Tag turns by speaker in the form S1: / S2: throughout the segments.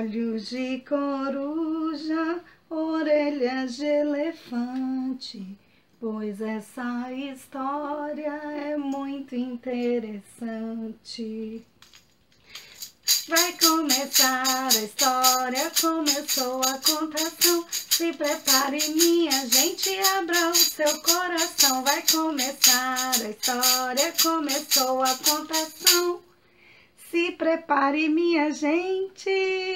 S1: Olhos de coruja, orelhas de elefante, pois essa história é muito interessante. Vai começar a história, começou a contação. Se prepare, minha gente, abra o seu coração. Vai começar a história, começou a contação. Se prepare, minha gente,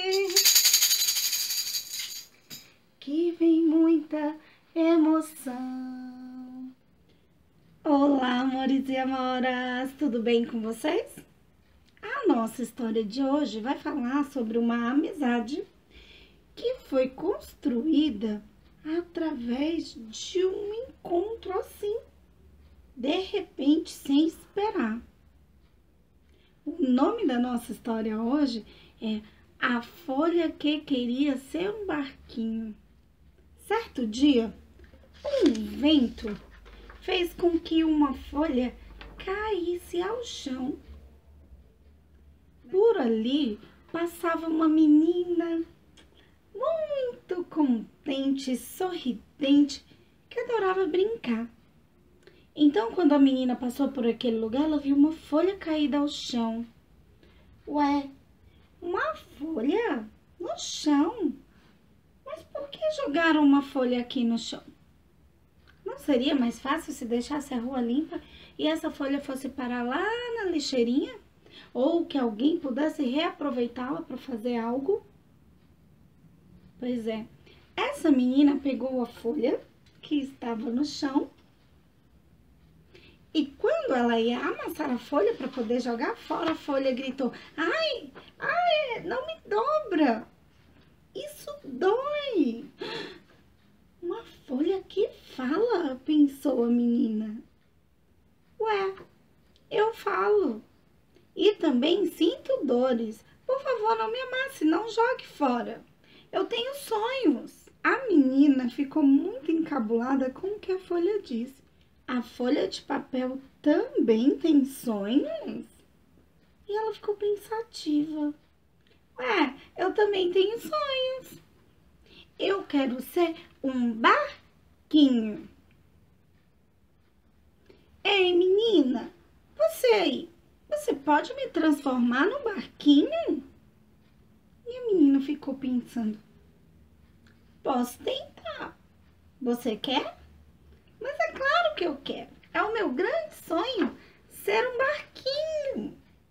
S1: que vem muita emoção. Olá, amores e amoras, tudo bem com vocês? A nossa história de hoje vai falar sobre uma amizade que foi construída através de um encontro assim, de repente, sem esperar. O nome da nossa história hoje é A Folha que Queria Ser um Barquinho. Certo dia, um vento fez com que uma folha caísse ao chão. Por ali passava uma menina muito contente e sorridente que adorava brincar. Então, quando a menina passou por aquele lugar, ela viu uma folha caída ao chão. Ué, uma folha no chão? Mas por que jogaram uma folha aqui no chão? Não seria mais fácil se deixasse a rua limpa e essa folha fosse parar lá na lixeirinha? Ou que alguém pudesse reaproveitá-la para fazer algo? Pois é, essa menina pegou a folha que estava no chão e quando ela ia amassar a folha para poder jogar fora, a folha gritou: ai, não me dobra, isso dói. Uma folha que fala, pensou a menina. Ué, eu falo. E também sinto dores. Por favor, não me amasse, não jogue fora. Eu tenho sonhos. A menina ficou muito encabulada com o que a folha disse. A folha de papel também tem sonhos? E ela ficou pensativa. Ué, eu também tenho sonhos. Eu quero ser um barquinho. Ei, menina, você aí, você pode me transformar num barquinho? E a menina ficou pensando. Posso tentar. Você quer? Mas é claro que eu quero. É o meu grande sonho ser um barquinho.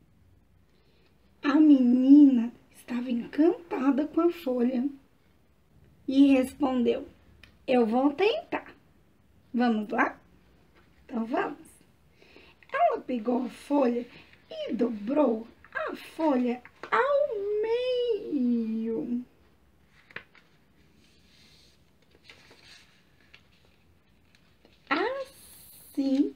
S1: A menina estava encantada com a folha e respondeu: eu vou tentar. Vamos lá? Então vamos. Ela pegou a folha e dobrou a folha ao meio. Assim.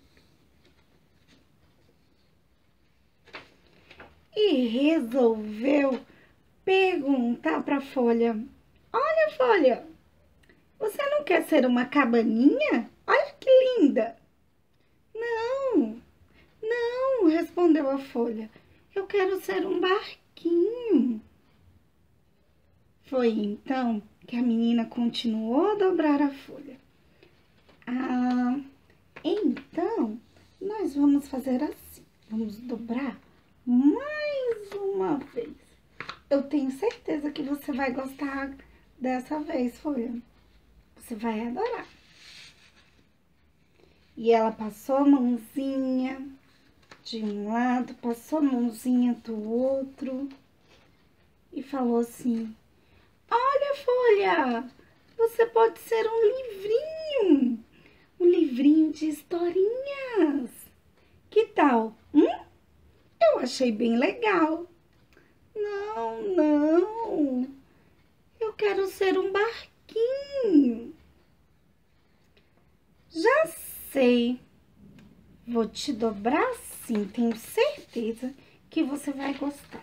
S1: E resolveu perguntar para a folha: olha, folha, você não quer ser uma cabaninha? Olha que linda! Não, respondeu a folha. Eu quero ser um barquinho. Foi então que a menina continuou a dobrar a folha. Então, nós vamos fazer assim. Vamos dobrar mais uma vez. Eu tenho certeza que você vai gostar dessa vez, folha. Você vai adorar. E ela passou a mãozinha de um lado, passou a mãozinha do outro e falou assim: olha, folha, você pode ser um livrinho de historinhas. Que tal? Eu achei bem legal. Não, eu quero ser um barquinho. Já sei, vou te dobrar assim, tenho certeza que você vai gostar.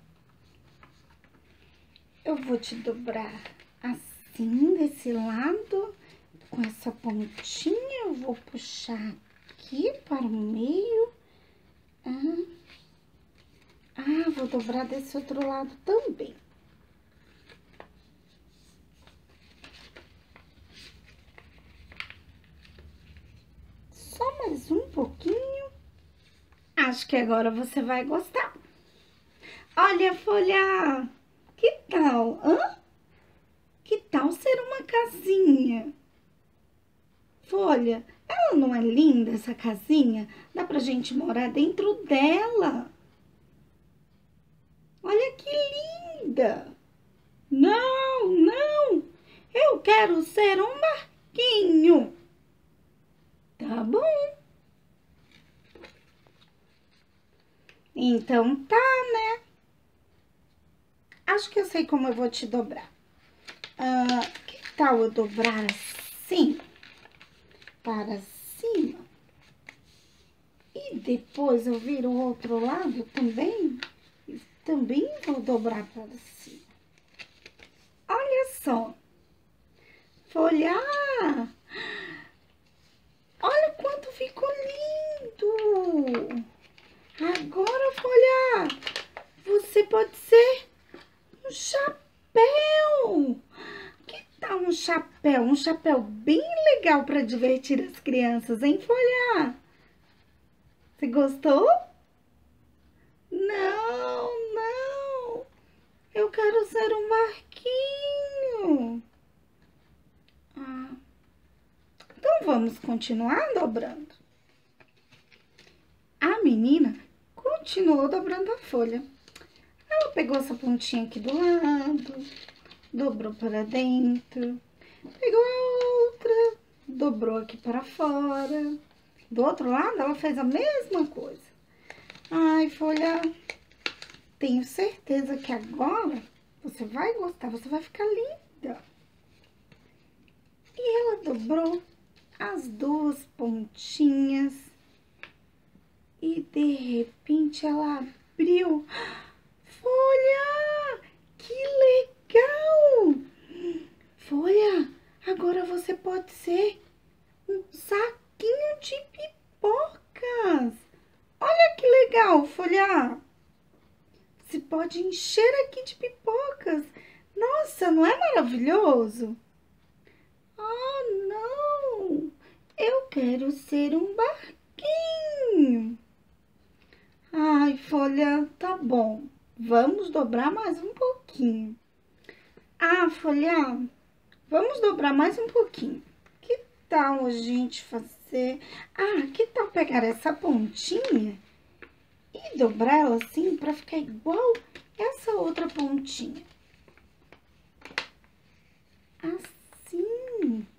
S1: Eu vou te dobrar assim, desse lado, com essa pontinha, eu vou puxar aqui para o meio. Vou dobrar desse outro lado também. acho que agora você vai gostar. Olha, Folha, que tal, hã? Que tal ser uma casinha? Folha, ela não é linda, essa casinha? Dá pra gente morar dentro dela. Olha que linda! Não, não, eu quero ser um barquinho. Tá bom. Então tá, né? Acho que eu sei como eu vou te dobrar. Que tal eu dobrar assim, para cima? E depois eu viro o outro lado também? E também vou dobrar para cima. Olha só. Folha. Olha quanto ficou lindo. Agora, Folha, você pode ser um chapéu. Que tal um chapéu? Um chapéu bem legal para divertir as crianças, hein, Folha? Você gostou? Não, não. Eu quero ser um barquinho. Então, vamos continuar dobrando. A menina continuou dobrando a folha. Ela pegou essa pontinha aqui do lado, dobrou para dentro, pegou a outra, dobrou aqui para fora. Do outro lado, ela fez a mesma coisa. Ai, Folha, tenho certeza que agora você vai gostar, você vai ficar linda. E ela dobrou as duas pontinhas e de repente ela abriu. Folha, que legal! Folha, agora você pode ser um saquinho de pipocas. Olha que legal, Folha. Você pode encher aqui de pipocas. Nossa, não é maravilhoso? Oh, não! Eu quero ser um barquinho. Ai, Folha, tá bom. Vamos dobrar mais um pouquinho. Ah, Folha, vamos dobrar mais um pouquinho. Que tal a gente fazer... que tal pegar essa pontinha e dobrar ela assim pra ficar igual essa outra pontinha? Assim.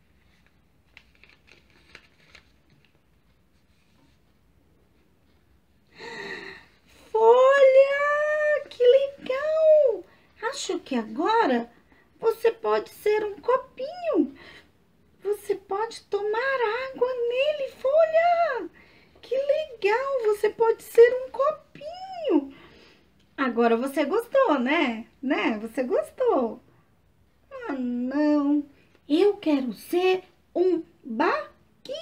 S1: Folha, que legal! Acho que agora você pode ser um copinho. Você pode tomar água nele, Folha. Que legal, você pode ser um copinho. Agora você gostou, né? Você gostou. Ah, não. Eu quero ser um barquinho.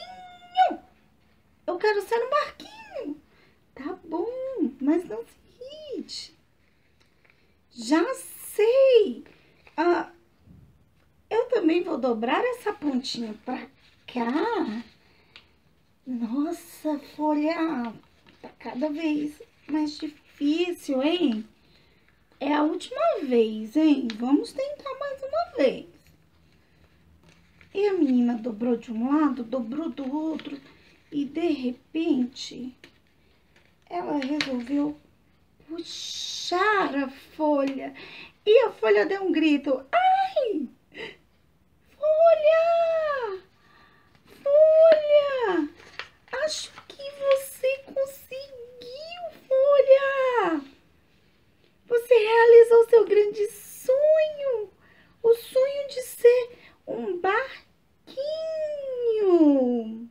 S1: Eu quero ser um barquinho. Tá bom, mas não se irrite. Já sei. Eu também vou dobrar essa pontinha pra cá. Nossa, Folha, tá cada vez mais difícil, hein? É a última vez, hein? Vamos tentar mais uma vez. E a menina dobrou de um lado, dobrou do outro. E, de repente, ela resolveu puxar a folha. E a folha deu um grito. Ai! Folha! Folha! Acho que você conseguiu, Folha! Você realizou seu grande sonho! O sonho de ser um barquinho!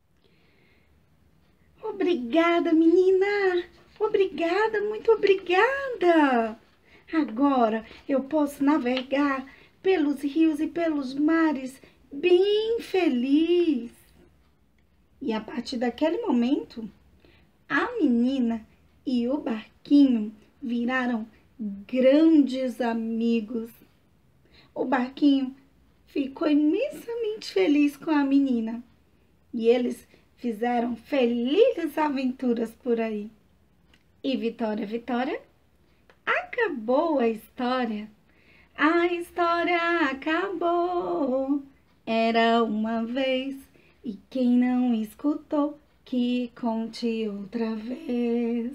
S1: Obrigada, menina! Obrigada, muito obrigada! Agora eu posso navegar pelos rios e pelos mares bem feliz. E a partir daquele momento, a menina e o barquinho viraram grandes amigos. O barquinho ficou imensamente feliz com a menina e eles fizeram felizes aventuras por aí. E Vitória, Vitória, acabou a história. A história acabou. Era uma vez, e quem não escutou, que conte outra vez.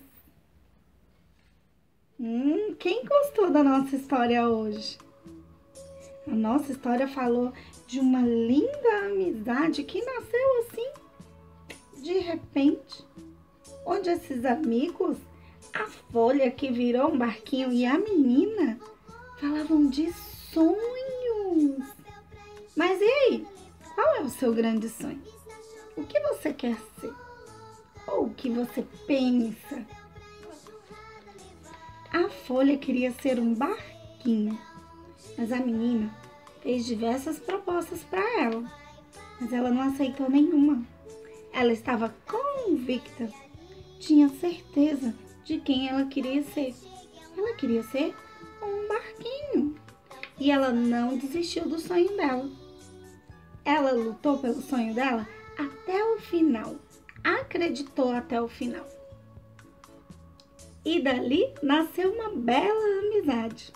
S1: Quem gostou da nossa história hoje? A nossa história falou de uma linda amizade que nasceu assim, de repente, onde esses amigos, a folha que virou um barquinho e a menina falavam de sonhos. Mas e aí? Qual é o seu grande sonho? O que você quer ser? Ou o que você pensa? A folha queria ser um barquinho, mas a menina fez diversas propostas para ela, mas ela não aceitou nenhuma. Ela estava convicta, tinha certeza de quem ela queria ser. Ela queria ser um barquinho e ela não desistiu do sonho dela. Ela lutou pelo sonho dela até o final, acreditou até o final. E dali nasceu uma bela amizade.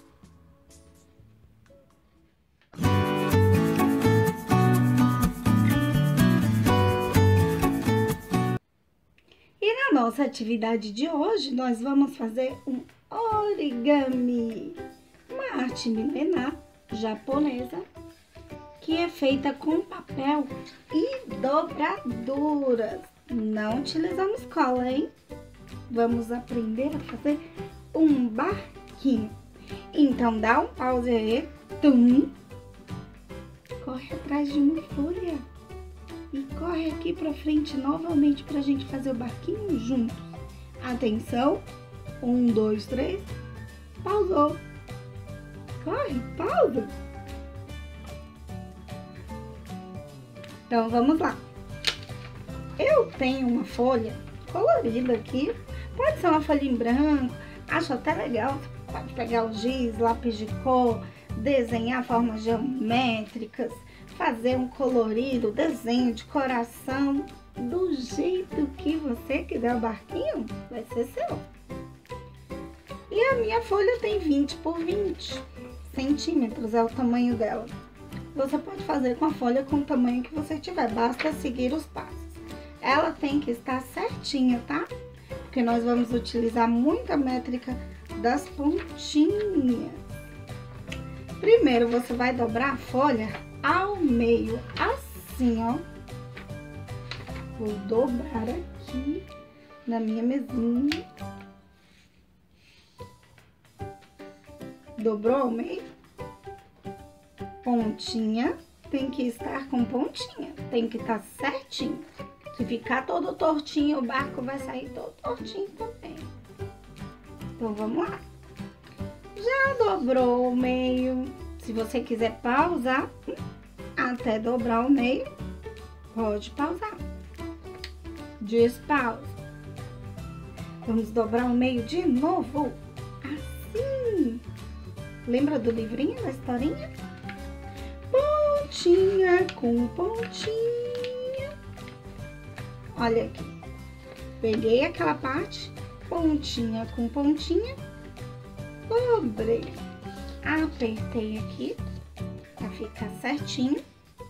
S1: E na nossa atividade de hoje, nós vamos fazer um origami, uma arte milenar japonesa que é feita com papel e dobraduras. Não utilizamos cola, hein? Vamos aprender a fazer um barquinho. Então, dá um pause aí. Tum. Corre atrás de uma folha. E corre aqui pra frente novamente pra gente fazer o barquinho juntos. Atenção. 1, 2, 3. Pausou. Corre, pausa. Então, vamos lá. Eu tenho uma folha colorida aqui. Pode ser uma folha em branco. Acho até legal. Você pode pegar o giz, lápis de cor, desenhar formas geométricas, fazer um colorido, desenho de coração. Do jeito que você quiser o barquinho, vai ser seu. E a minha folha tem 20 por 20 centímetros, é o tamanho dela. Você pode fazer com a folha com o tamanho que você tiver, basta seguir os passos. Ela tem que estar certinha, tá? Porque nós vamos utilizar muita métrica das pontinhas. Primeiro, você vai dobrar a folha ao meio, assim, ó. Vou dobrar aqui na minha mesinha. Dobrou ao meio? Pontinha tem que estar com pontinha, tem que estar certinho. Se ficar todo tortinho, o barco vai sair todo tortinho também. Então, vamos lá. Já dobrou o meio. Se você quiser pausar até dobrar o meio, pode pausar. Despausa. Vamos dobrar o meio de novo. Assim. Lembra do livrinho, da historinha? Pontinha com pontinha. Olha aqui, peguei aquela parte, pontinha com pontinha, dobrei, apertei aqui, pra ficar certinho.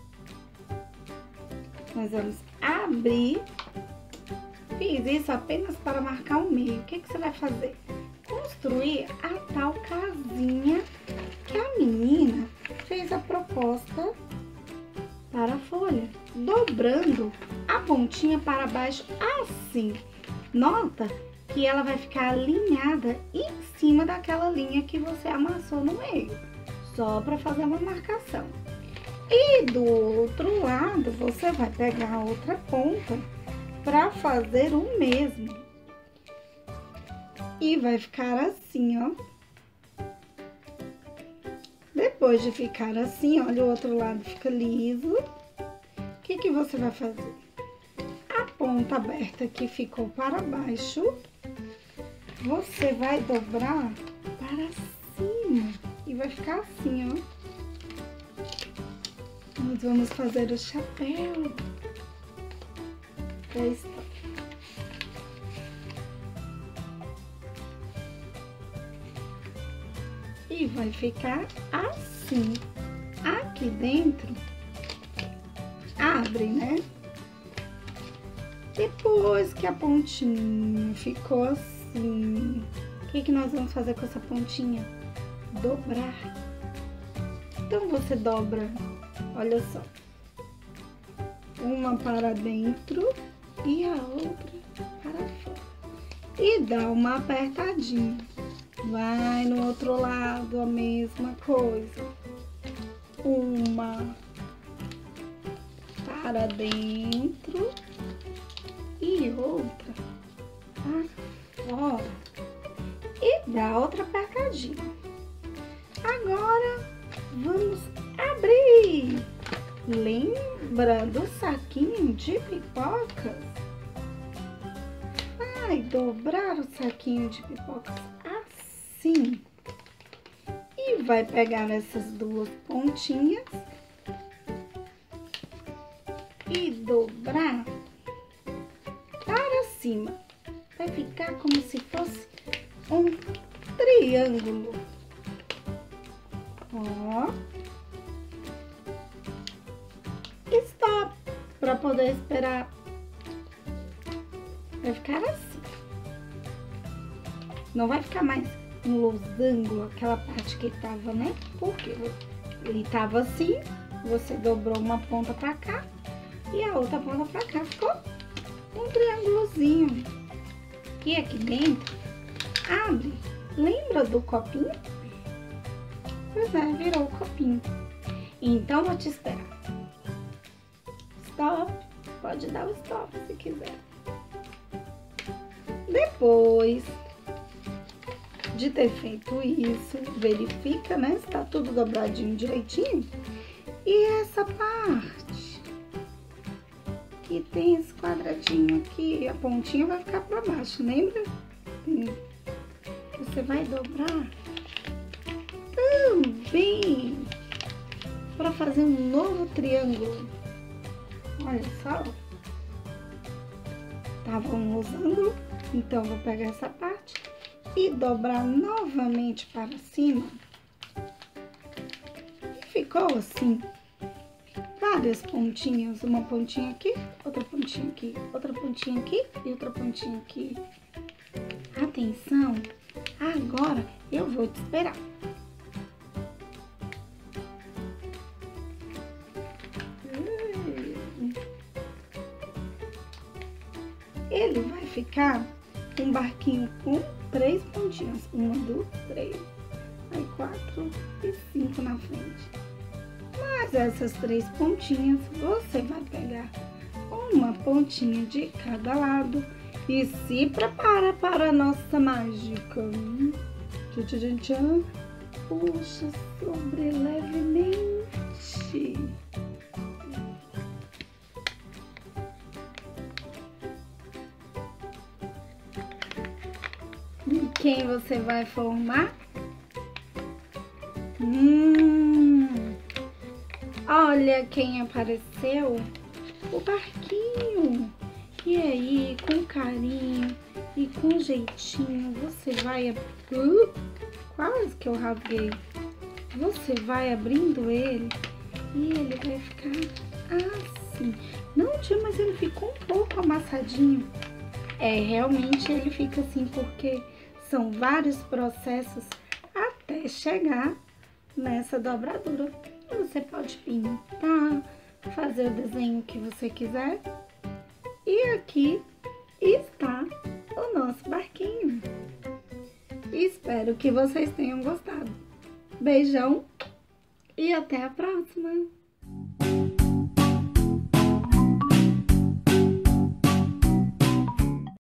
S1: Nós vamos abrir, fiz isso apenas para marcar o meio. O que você vai fazer? Construir a tal casinha que a menina fez a proposta para a folha, dobrando a pontinha para baixo assim. Nota que ela vai ficar alinhada em cima daquela linha que você amassou no meio, só para fazer uma marcação. E do outro lado, você vai pegar a outra ponta para fazer o mesmo. E vai ficar assim, ó. Depois de ficar assim, olha, o outro lado fica liso. O que você vai fazer? A ponta aberta que ficou para baixo, você vai dobrar para cima. E vai ficar assim, ó. Nós vamos fazer o chapéu. E vai ficar assim. Aqui dentro, abre, né? Depois que a pontinha ficou assim, o que nós vamos fazer com essa pontinha? Dobrar. Então, você dobra, olha só, uma para dentro e a outra para fora. E dá uma apertadinha. Vai no outro lado, a mesma coisa. Uma para dentro e outra para fora. E dá outra apertadinha. Agora, vamos abrir. Lembra do saquinho de pipocas? Vai dobrar o saquinho de pipocas assim. E vai pegar essas duas pontinhas e dobrar para cima. Vai ficar como se fosse um triângulo. Ó. Stop, para poder esperar. Vai ficar assim. Não vai ficar mais um losango, aquela parte que tava, né? Porque ele tava assim, você dobrou uma ponta pra cá e a outra ponta pra cá. Ficou um triângulozinho. E aqui dentro, abre. Lembra do copinho? Pois é, virou o copinho. Então, vou te esperar. Stop. Pode dar o stop se quiser. Depois de ter feito isso, verifica, né? Se tá tudo dobradinho direitinho. E essa parte que tem esse quadradinho aqui, a pontinha vai ficar pra baixo, lembra? Você vai dobrar também para fazer um novo triângulo. Olha só. Tava um losango, então vou pegar essa parte e dobrar novamente para cima. E ficou assim, várias pontinhas, uma pontinha aqui, outra pontinha aqui, outra pontinha aqui e outra pontinha aqui. Atenção, agora eu vou te esperar. Ele vai ficar um barquinho com 3 pontinhas. 1, 2, 3. Aí 4 e 5 na frente. Mas essas 3 pontinhas, você vai pegar uma pontinha de cada lado e se prepara para a nossa mágica. Tchan, tchan, tchan. Puxa sobre levemente. E quem você vai formar? Olha quem apareceu, o barquinho. E aí, com carinho e com jeitinho, você vai... quase que eu rasguei. Você vai abrindo ele e ele vai ficar assim. Não, tia, mas ele ficou um pouco amassadinho. É, realmente ele fica assim porque são vários processos até chegar nessa dobradura. Você pode pintar, fazer o desenho que você quiser. E aqui está o nosso barquinho. Espero que vocês tenham gostado. Beijão e até a próxima!